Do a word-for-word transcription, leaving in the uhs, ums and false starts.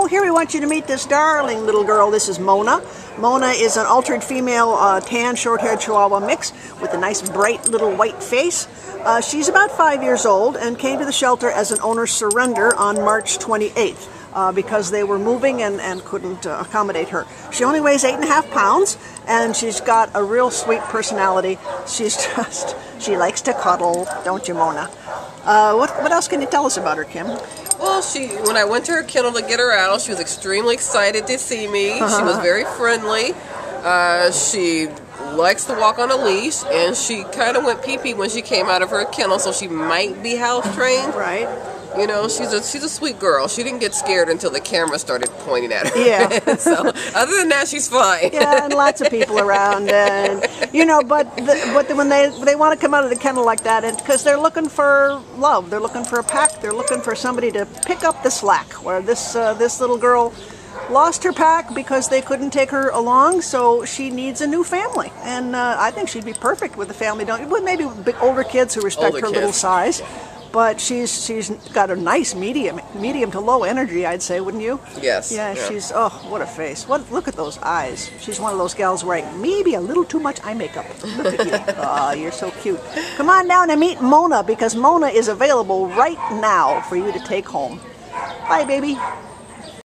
here we want you to meet this darling little girl. This is Mona. Mona is an altered female uh, tan short-haired Chihuahua mix with a nice bright little white face. Uh, she's about five years old and came to the shelter as an owner surrender on March twenty-eighth. Uh, because they were moving and, and couldn't uh, accommodate her. She only weighs eight and a half pounds, and she's got a real sweet personality. She's just, she likes to cuddle, don't you, Mona? Uh, what, what else can you tell us about her, Kim? Well, she when I went to her kennel to get her out, she was extremely excited to see me. She was very friendly. Uh, she likes to walk on a leash, and she kind of went pee-pee when she came out of her kennel, so she might be house trained. Right. You know, she's a she's a sweet girl. She didn't get scared until the camera started pointing at her. Yeah. So other than that, she's fine. Yeah, and lots of people around, and you know, but the, but when they they want to come out of the kennel like that, and because they're looking for love, they're looking for a pack, they're looking for somebody to pick up the slack. Where this uh, this little girl lost her pack because they couldn't take her along, so she needs a new family, and uh, I think she'd be perfect with the family. Don't with maybe big older kids who respect Older her kids. little size. But she's she's got a nice medium medium to low energy, I'd say, wouldn't you? Yes. Yeah, yeah. she's oh, what a face! What look at those eyes. She's one of those gals wearing maybe a little too much eye makeup. Look at you. Oh, you're so cute. Come on down and meet Mona, because Mona is available right now for you to take home. Bye, baby.